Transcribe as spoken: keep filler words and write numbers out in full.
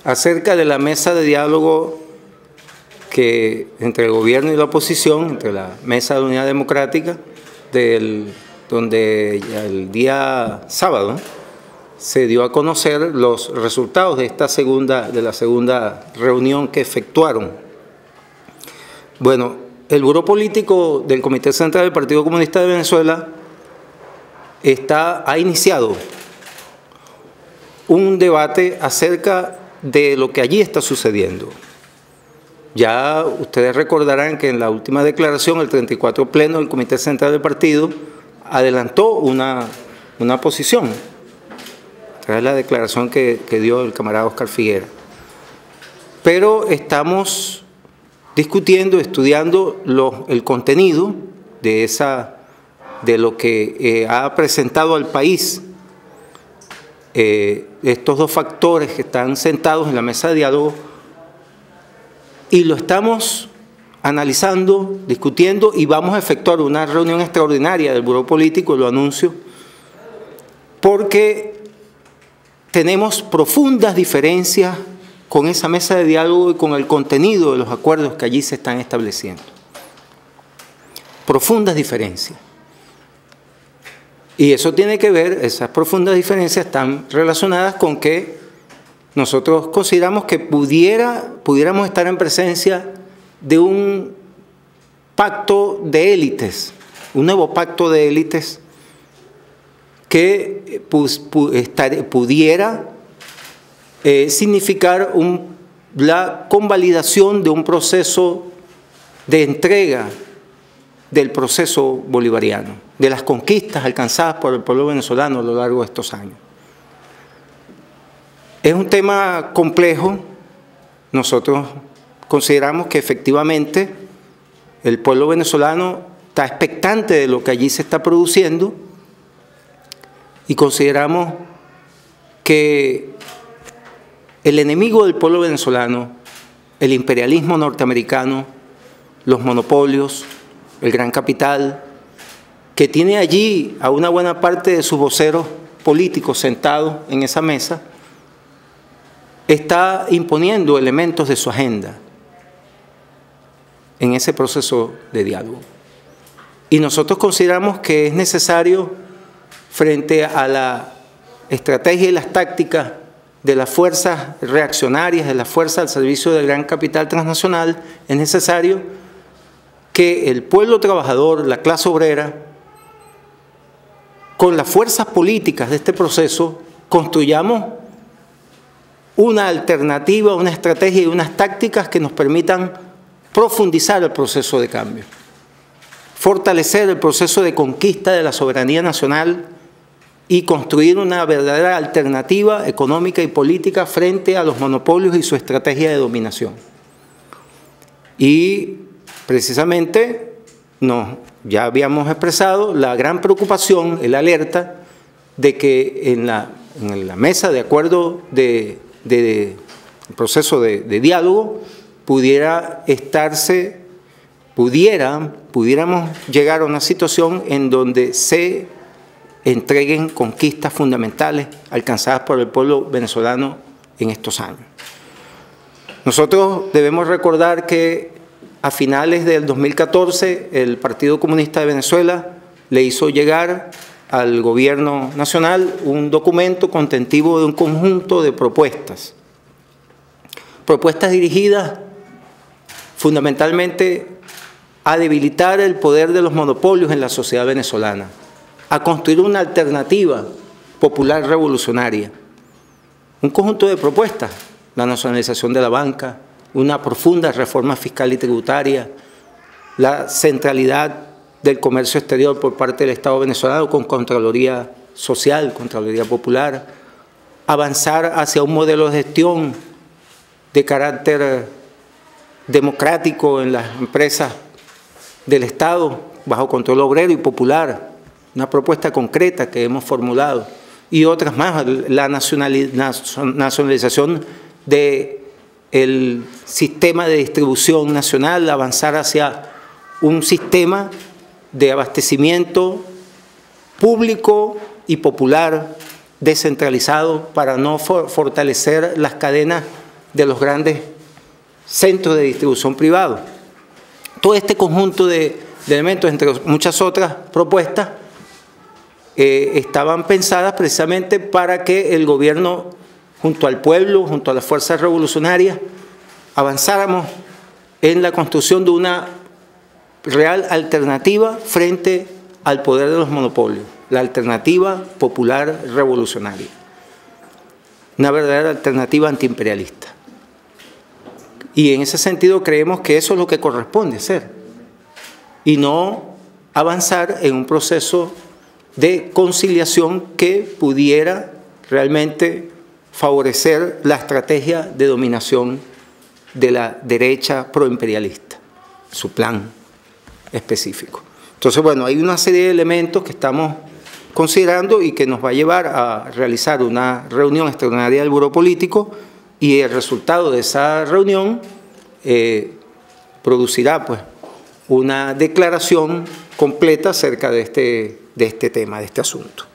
acerca de la mesa de diálogo que entre el gobierno y la oposición, entre la Mesa de Unidad Democrática, del, donde el día sábado se dio a conocer los resultados de esta segunda, de la segunda reunión que efectuaron. Bueno, el Buró Político del Comité Central del Partido Comunista de Venezuela está, ha iniciado un debate acerca de lo que allí está sucediendo. Ya ustedes recordarán que en la última declaración, el treinta y cuatro Pleno del Comité Central del Partido adelantó una, una posición, tras la declaración que, que dio el camarada Oscar Figuera. Pero estamos discutiendo, estudiando lo, el contenido de, esa, de lo que eh, ha presentado al país eh, estos dos factores que están sentados en la mesa de diálogo, y lo estamos analizando, discutiendo, y vamos a efectuar una reunión extraordinaria del Buró Político, lo anuncio, porque tenemos profundas diferencias con esa mesa de diálogo y con el contenido de los acuerdos que allí se están estableciendo. Profundas diferencias. Y eso tiene que ver, esas profundas diferencias están relacionadas con que nosotros consideramos que pudiera, pudiéramos estar en presencia de un pacto de élites, un nuevo pacto de élites que pues, pudiera eh, significar un, la convalidación de un proceso de entrega del proceso bolivariano, de las conquistas alcanzadas por el pueblo venezolano a lo largo de estos años. Es un tema complejo. Nosotros consideramos que efectivamente el pueblo venezolano está expectante de lo que allí se está produciendo y consideramos que el enemigo del pueblo venezolano, el imperialismo norteamericano, los monopolios, el gran capital, que tiene allí a una buena parte de sus voceros políticos sentados en esa mesa, está imponiendo elementos de su agenda en ese proceso de diálogo. Y nosotros consideramos que es necesario, frente a la estrategia y las tácticas de las fuerzas reaccionarias, de las fuerzas al servicio del gran capital transnacional, es necesario que el pueblo trabajador, la clase obrera, con las fuerzas políticas de este proceso, construyamos una alternativa, una estrategia y unas tácticas que nos permitan profundizar el proceso de cambio, fortalecer el proceso de conquista de la soberanía nacional y construir una verdadera alternativa económica y política frente a los monopolios y su estrategia de dominación. Y precisamente no, ya habíamos expresado la gran preocupación, el alerta de que en la, en la mesa de acuerdo de de, de proceso de, de diálogo pudiera estarse, pudiera, pudiéramos llegar a una situación en donde se entreguen conquistas fundamentales alcanzadas por el pueblo venezolano en estos años. Nosotros debemos recordar que a finales del dos mil catorce el Partido Comunista de Venezuela le hizo llegar al gobierno nacional un documento contentivo de un conjunto de propuestas. Propuestas dirigidas fundamentalmente a debilitar el poder de los monopolios en la sociedad venezolana, a construir una alternativa popular revolucionaria. Un conjunto de propuestas, la nacionalización de la banca, una profunda reforma fiscal y tributaria, la centralidad del comercio exterior por parte del Estado venezolano con Contraloría Social, Contraloría Popular, avanzar hacia un modelo de gestión de carácter democrático en las empresas del Estado, bajo control obrero y popular, una propuesta concreta que hemos formulado, y otras más, la nacionalización del sistema de distribución nacional, avanzar hacia un sistema de abastecimiento público y popular descentralizado para no for fortalecer las cadenas de los grandes centros de distribución privados. Todo este conjunto de, de elementos, entre muchas otras propuestas, eh, estaban pensadas precisamente para que el gobierno, junto al pueblo, junto a las fuerzas revolucionarias, avanzáramos en la construcción de una real alternativa frente al poder de los monopolios, la alternativa popular revolucionaria, una verdadera alternativa antiimperialista. Y en ese sentido creemos que eso es lo que corresponde hacer, y no avanzar en un proceso de conciliación que pudiera realmente favorecer la estrategia de dominación de la derecha proimperialista, su plan específico. Entonces, bueno, hay una serie de elementos que estamos considerando y que nos va a llevar a realizar una reunión extraordinaria del Buró Político, y el resultado de esa reunión eh, producirá pues una declaración completa acerca de este, de este tema, de este asunto.